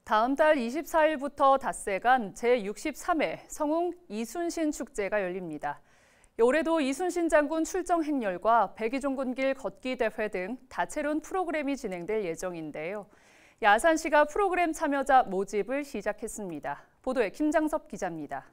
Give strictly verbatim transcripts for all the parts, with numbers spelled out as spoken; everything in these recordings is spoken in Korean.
다음 달 이십사일부터 닷새간 제육십삼 회 성웅 이순신 축제가 열립니다. 올해도 이순신 장군 출정 행렬과 백이종군길 걷기 대회 등 다채로운 프로그램이 진행될 예정인데요. 아산시가 프로그램 참여자 모집을 시작했습니다. 보도에 김장섭 기자입니다.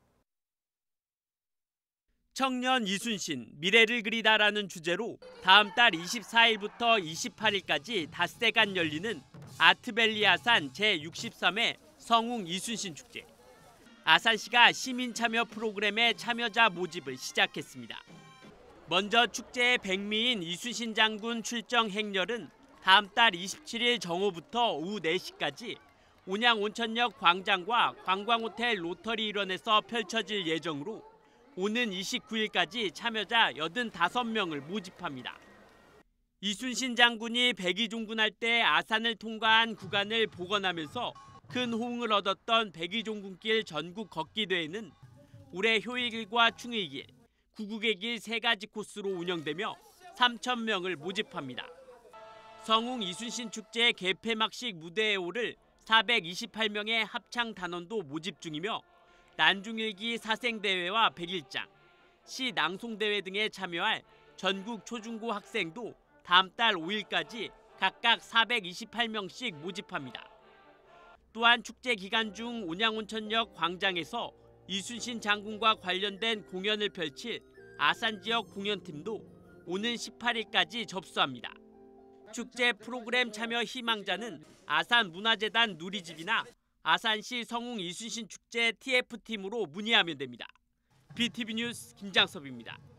청년 이순신, 미래를 그리다라는 주제로 다음 달 이십사일부터 이십팔일까지 닷새간 열리는 아트밸리 아산 제육십삼 회 성웅 이순신 축제. 아산시가 시민 참여 프로그램의 참여자 모집을 시작했습니다. 먼저 축제의 백미인 이순신 장군 출정 행렬은 다음 달 이십칠일 정오부터 오후 네 시까지 온양 온천역 광장과 관광호텔 로터리 일원에서 펼쳐질 예정으로 오는 이십구일까지 참여자 팔십오 명을 모집합니다. 이순신 장군이 백이종군할 때 아산을 통과한 구간을 복원하면서 큰 호응을 얻었던 백이종군길 전국 걷기 대회는 올해 효일길과 충의길, 구국의 길 세 가지 코스로 운영되며 삼천 명을 모집합니다. 성웅 이순신 축제 개폐막식 무대에 오를 사백이십팔 명의 합창 단원도 모집 중이며 난중일기 사생대회와 백일장, 시 낭송대회 등에 참여할 전국 초중고 학생도 다음 달 오일까지 각각 사백이십팔 명씩 모집합니다. 또한 축제 기간 중 온양온천역 광장에서 이순신 장군과 관련된 공연을 펼칠 아산 지역 공연팀도 오는 십팔일까지 접수합니다. 축제 프로그램 참여 희망자는 아산문화재단 누리집이나 아산시 성웅 이순신 축제 티에프팀으로 문의하면 됩니다. 비티비 뉴스 김장섭입니다.